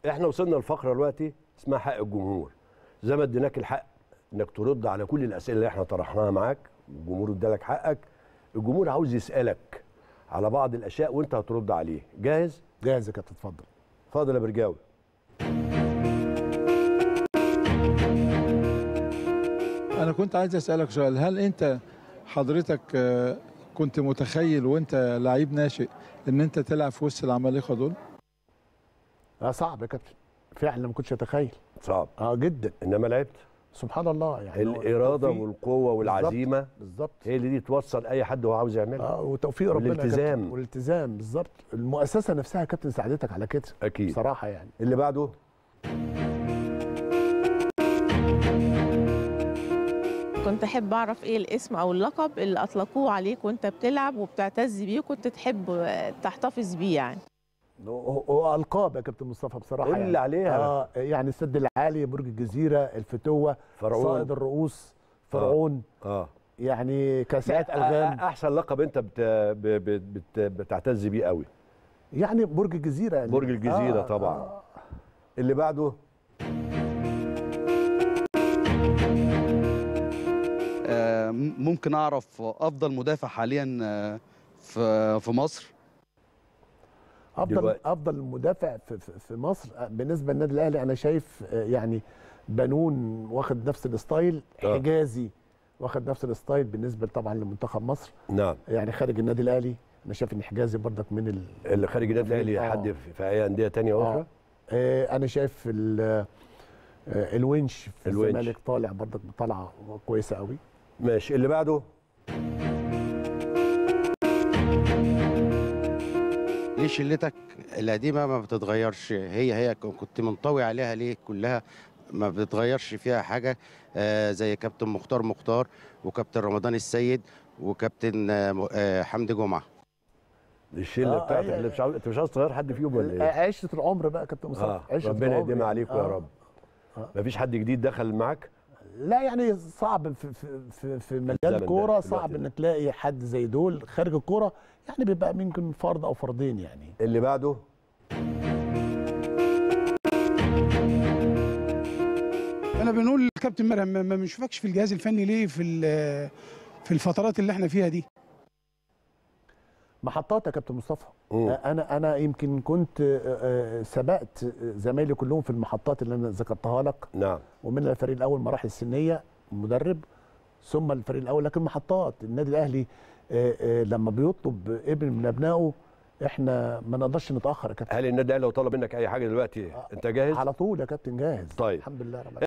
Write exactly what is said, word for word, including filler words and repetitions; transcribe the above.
احنا وصلنا لفقره دلوقتي اسمها حق الجمهور. زي ما اديناك الحق انك ترد على كل الاسئله اللي احنا طرحناها معاك، الجمهور ادالك حقك. الجمهور عاوز يسالك على بعض الاشياء وانت هترد عليه. جاهز؟ جاهز يا كابتن. اتفضل. اتفضل يا برجاوي. انا كنت عايز اسالك سؤال، هل انت حضرتك كنت متخيل وانت لعيب ناشئ ان انت تلعب في وسط العمالقه دول؟ اه صعب يا كابتن، فعلا ما كنتش اتخيل. صعب اه جدا، انما لعبت. سبحان الله. يعني الاراده والقوه والعزيمه بالظبط هي اللي دي توصل اي حد وهو عاوز يعملها. اه وتوفيق ربنا والالتزام والالتزام بالظبط. المؤسسه نفسها يا كابتن ساعدتك على كده اكيد بصراحه. يعني اللي بعده. كنت احب اعرف ايه الاسم او اللقب اللي اطلقوه عليك وانت بتلعب وبتعتز بيه وكنت تحب تحتفظ بيه يعني. هو القاب يا كابتن مصطفى بصراحه. قول يعني اللي عليها. اه يعني السد العالي، برج الجزيره، الفتوه، فرعون، صائد الرؤوس، فرعون. اه, آه. يعني كاسات الغام. احسن لقب انت بت... بت... بت... بتعتز بيه قوي؟ يعني برج الجزيره. يعني برج الجزيره آه طبعا. آه. اللي بعده. آه ممكن اعرف افضل مدافع حاليا في في مصر؟ افضل دلوقتي. افضل مدافع في, في مصر بالنسبه للنادي الاهلي انا شايف يعني بنون واخد نفس الستايل، حجازي واخد نفس الستايل بالنسبه طبعا لمنتخب مصر. نعم. يعني خارج النادي الاهلي انا شايف ان حجازي برضك من ال... اللي خارج النادي الاهلي آه. حد في اي انديه ثانيه اخرى؟ آه. انا شايف ال... الونش في الزمالك طالع برضك بطلعه كويسه قوي. ماشي. اللي بعده. ليه شلتك القديمه ما بتتغيرش؟ هي هي كنت منطوي عليها ليه كلها ما بتتغيرش فيها حاجه؟ آه زي كابتن مختار مختار وكابتن رمضان السيد وكابتن آه حمدي جمعه. الشله آه بتاعتك اللي مش عاوز انت مش عاوز تغير حد فيهم ولا ايه؟ عشره العمر بقى كابتن مصطفى. آه. عشره ربنا يديمها عليكم آه. يا رب. آه. مفيش حد جديد دخل معاك؟ لا يعني صعب في في في, في مجال الكوره، صعب انك تلاقي حد زي دول. خارج الكوره يعني بيبقى ممكن فرد او فردين يعني. اللي بعده. انا بنقول للكابتن مرعي ما بنشوفكش في الجهاز الفني ليه في في الفترات اللي احنا فيها دي؟ محطات يا كابتن مصطفى. انا انا يمكن كنت سبقت زمايلي كلهم في المحطات اللي انا ذكرتها لك. نعم. ومن الفريق الاول مراحل السنيه مدرب، ثم الفريق الاول. لكن محطات النادي الاهلي لما بيطلب ابن من ابنائه احنا ما نقدرش نتاخر يا كابتن. هل النادي الاهلي لو طلب منك اي حاجه دلوقتي انت جاهز؟ على طول يا كابتن جاهز. طيب الحمد لله رب العالمين.